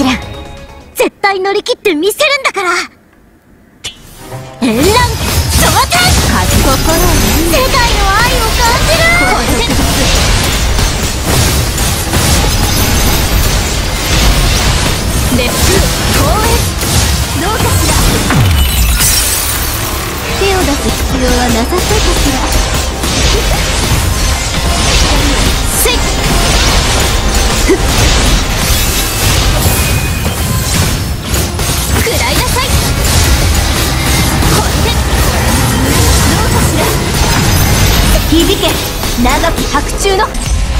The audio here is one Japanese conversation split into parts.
試練、絶対乗り切ってみせるんだから。演覧昇天、勝ち心、世界の愛を感じる。熱風光栄、どうかしら。手を出す必要はなさそうかしら。せいふっ、食らいなさい。これでどうかしら。響け長き白昼の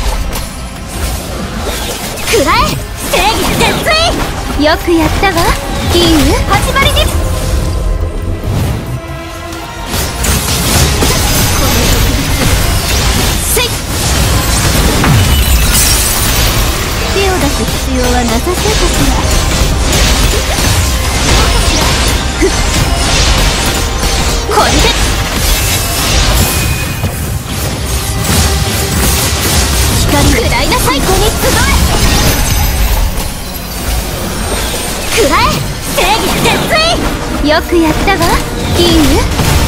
食らえ正義絶対。よくやったわキング。始まりに手を出す必要はなさそうかしら。これで光食らいなさい。ここに集え食らえ正義絶対。よくやったわキング。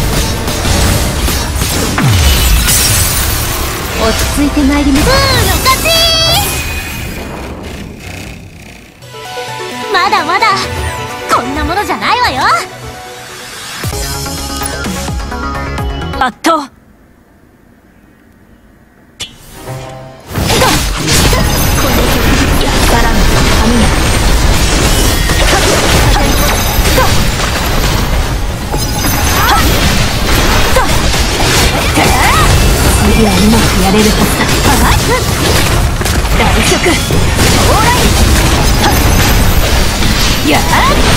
落ち着いてまいります。の勝ち。まだまだこんなものじゃないわよ。圧倒。このやからの髪や次はうまくやれるはずだ。大曲将来やっ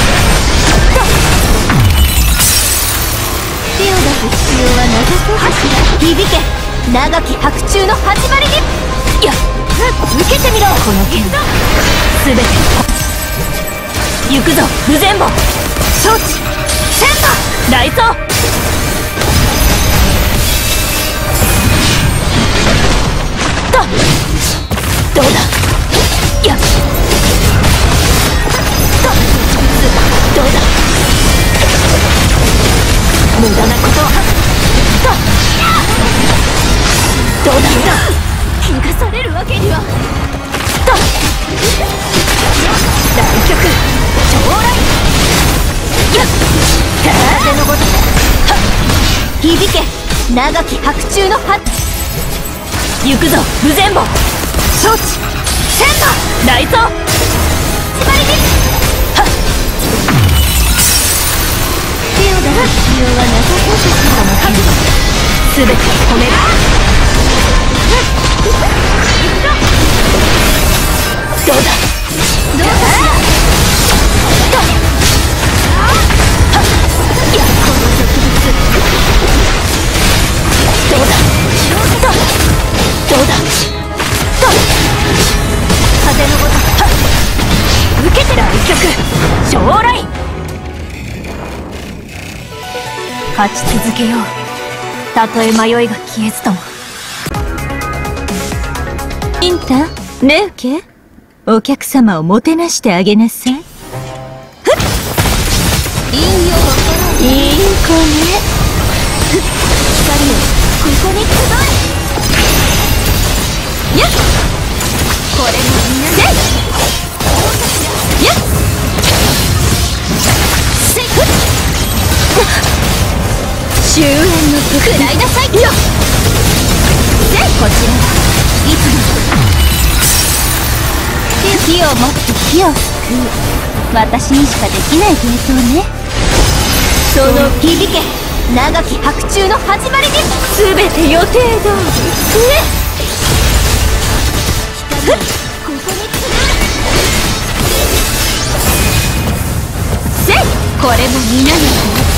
手を出す必要はなさそうかしら。響け長き白昼の始まりに。やっ受けてみろ。この剣すべて行くぞ無全母承知。戦馬雷奏。どうだやっどうだ無駄なことはどうだ怪我されるわけには。大曲将来やっ風のごと響け長き白昼の葉。行くぞ無全母承知。戦馬雷奏。縛りにはっ手を出す必要はなさそうです。この剣すべて止める。どうだどうだいやこの植物どうだどうだ風のごと受けて大曲将来。勝ち続けようたとえ迷いが消えずとも。インタねうけお客様をもてなしてあげなさい。ふっいいよいい子ね。ふっ光をここに集え。やっこれもみんなでやっせいふっ終焉の時食らいなさいよ。せいこちらはいつも火を持って火を救う私にしかできない芸当ね。その響け長き白昼の始まりに。全て予定通りね。ここにせいこれも皆の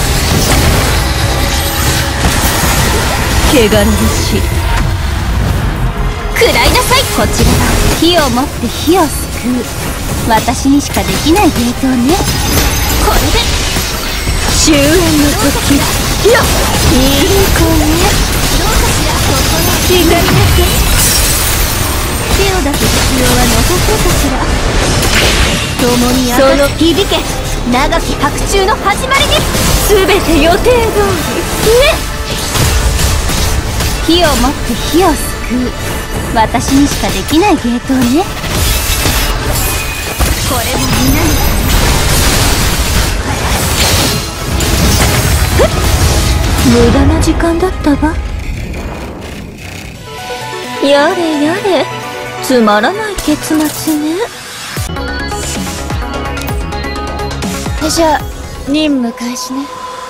汚らわしい食らいなさい。こちらは火を持って火を救う私にしかできない芸当ね。これで終焉の時よっいい子ね。どうかしらここの気がりなさい。手を出す必要はなさそうかしら。そ共にその響け長き白昼の始まりに全て予定通り火を持って火を救う私にしかできない芸当ね。これも皆に無駄な時間だったわ。やれやれつまらない結末ね。じゃあ任務開始ね。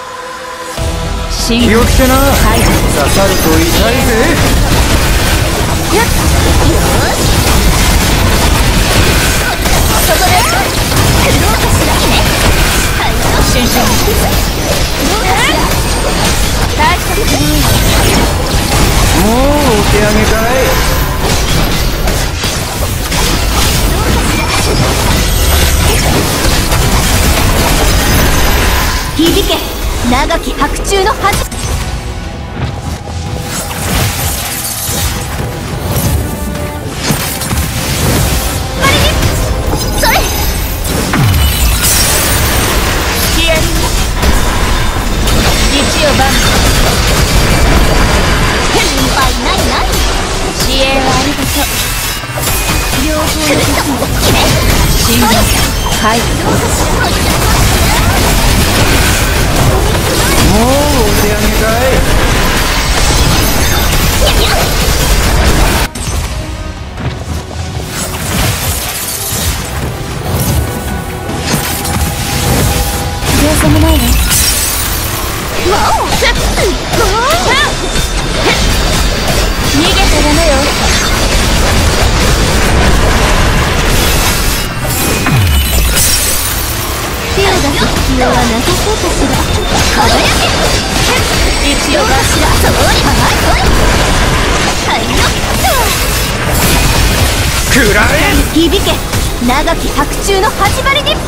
気をつけな、刺さると痛いぜ。 よしそこでどうかしらね。新鮮大したことない。 もうお手上げかい。 響け長き白昼の恥。それ消える日曜晩心配ないない知恵をありがとう。両方の時を決め信じはいもうお手上げかい。 両方もないわ。逃げちゃダメよ。手を出す必要はなさそうかしら。輝け一応がしらそうはいよくらえ響け長き白昼の始まりに。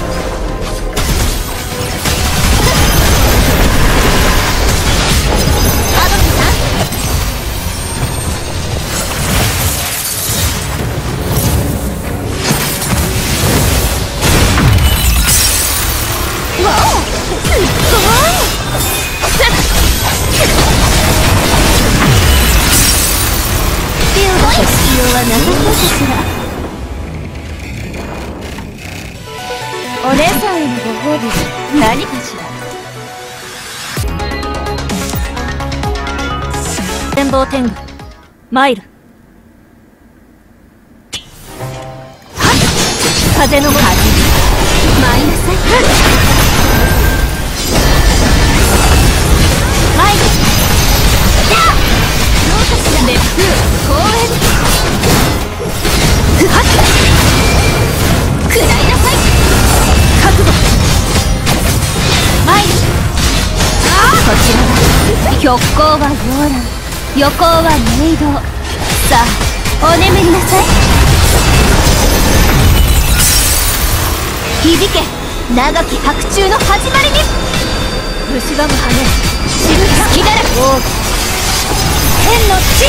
アドキさんわおすごい手を出す必要はなさそうかしら。お姉さんへのご褒美何かしら。展望天狗マイル風のもはじ舞いなさい。マイルどうかしら。熱風公園ふはっ食らいなさい。覚悟マイルこちらは極光は洋蘭横は冥道。さあお眠りなさい。響け長き白昼の始まりに。蝕む羽知る隙だら奥義天の地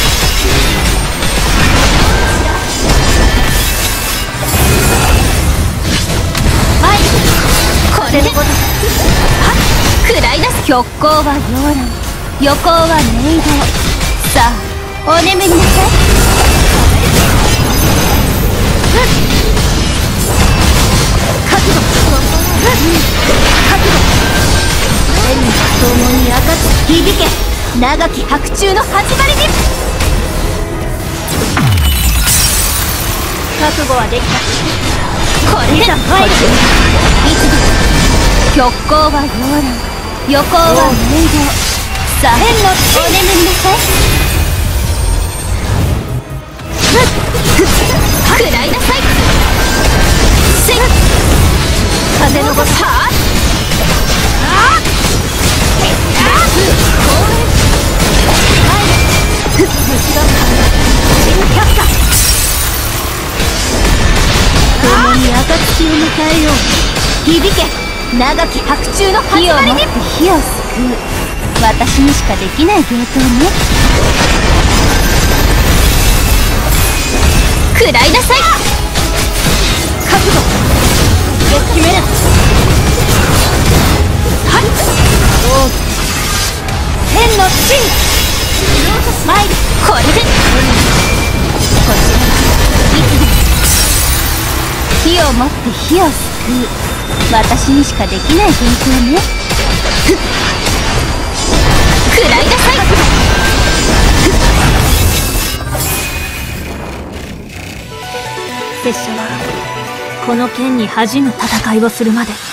はいこれでごとはっ食らいなす。極光は洋蘭横は冥道。さあお眠りなさい。覚悟覚悟天に共に暁響け長き白昼の始まりに。覚悟はできた。これだこちら一度極光は洋蘭横は冥道。さあお眠りなさい。食らいなさい。せっ風のごとはあ共に暁を迎えよう。響け長き白昼の始まりに。火を持って火を救う私にしかできない芸当ね。食らいなさい。覚悟これでこちらはいつでも火を持って火を救う、私にしかできない現象ね。食らいなさい。拙者はこの剣に恥じぬ戦いをするまで